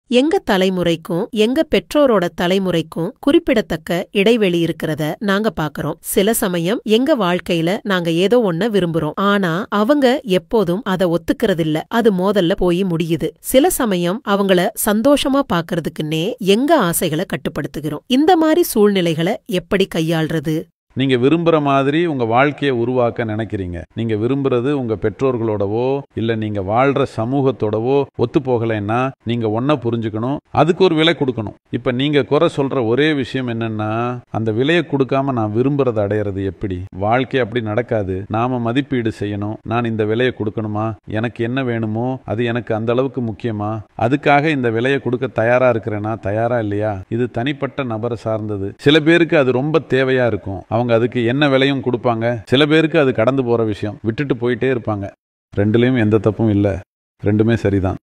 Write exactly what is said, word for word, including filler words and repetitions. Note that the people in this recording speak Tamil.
எங்க தலைமுறைக்கும் எங்க பெற்றோரோட தலைமுறைக்கும் குறிப்பிடத்தக்க இடைவெளி இருக்கிறத நாங்க பாக்குறோம். சில சமயம் எங்க வாழ்க்கையில நாங்க ஏதோ ஒன்ன விரும்புறோம். ஆனா அவங்க எப்போதும் அத ஒத்துக்கிறதில்ல. அது மோதல்ல போய் முடியுது. சில சமயம் அவங்கள சந்தோஷமா பாக்குறதுக்குன்னே எங்க ஆசைகளை கட்டுப்படுத்துகிறோம். இந்த மாதிரி சூழ்நிலைகளை எப்படி கையாள்றது? நீங்க விரும்புற மாதிரி உங்க வாழ்க்கையை உருவாக்க நினைக்கிறீங்க. நீங்க விரும்புறது உங்க பெற்றோர்களோடவோ இல்ல நீங்க வாழ்ற சமூகத்தோடவோ ஒத்து போகலைன்னா நீங்க ஒன்ன புரிஞ்சுக்கணும், அதுக்கு ஒரு விலை கொடுக்கணும். இப்ப நீங்க குறை சொல்ற ஒரே விஷயம் என்னன்னா, அந்த விலையை கொடுக்காம நான் விரும்புறதை அடையிறது எப்படி? வாழ்க்கை அப்படி நடக்காது. நாம மதிப்பீடு செய்யணும். நான் இந்த விலையை கொடுக்கணுமா? எனக்கு என்ன வேணுமோ அது எனக்கு அந்த அளவுக்கு முக்கியமா? அதுக்காக இந்த விலையை கொடுக்க தயாரா இருக்கிறேனா தயாரா இல்லையா? இது தனிப்பட்ட நபரை சார்ந்தது. சில பேருக்கு அது ரொம்ப தேவையா இருக்கும். அவங்க அதுக்கு என்ன விலையும் கொடுப்பாங்க. சில பேருக்கு அது கடந்து போற விஷயம், விட்டுட்டு போயிட்டே இருப்பாங்க. ரெண்டுலயும் எந்த தப்பும் இல்லை, ரெண்டுமே சரிதான்.